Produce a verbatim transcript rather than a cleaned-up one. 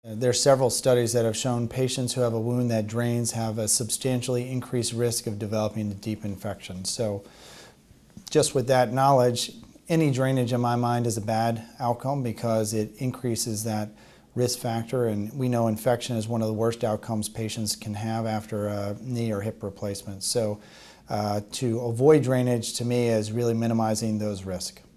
There are several studies that have shown patients who have a wound that drains have a substantially increased risk of developing a deep infection. So just with that knowledge, any drainage in my mind is a bad outcome because it increases that risk factor, and we know infection is one of the worst outcomes patients can have after a knee or hip replacement. So uh, to avoid drainage to me is really minimizing those risks.